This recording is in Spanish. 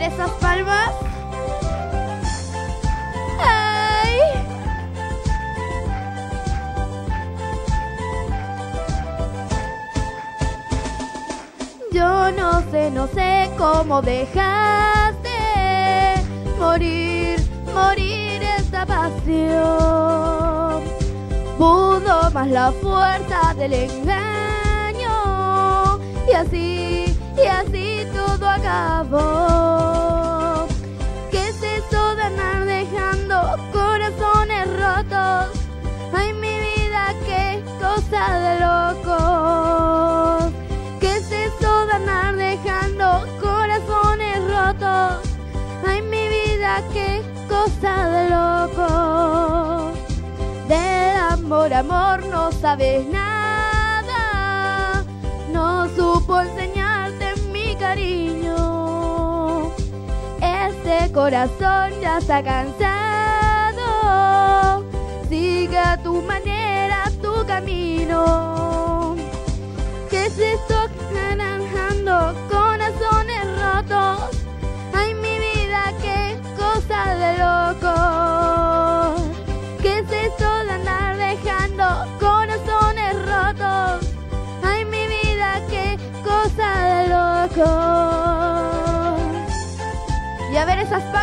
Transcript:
ver esas palmas. ¡Ay! Yo no sé cómo dejaste morir esta pasión. Pudo más la fuerza del engaño y así todo acabó. ¿Qué es eso de andar dejando corazones rotos? Ay, mi vida, qué cosa de locos. ¿Qué es eso de andar dejando corazones rotos? Ay, mi vida, qué cosa de locos. Del amor no sabes nada, no supo enseñarte mi cariño. Este corazón ya está cansado, sigue a tu manera, tu camino. ¿Qué es esto que están dejando corazones rotos? Ay, mi vida, qué cosa de locos. ¿Qué es esto de andar dejando corazones rotos? Ay, mi vida, qué cosa de locos. Y a ver esas palmas.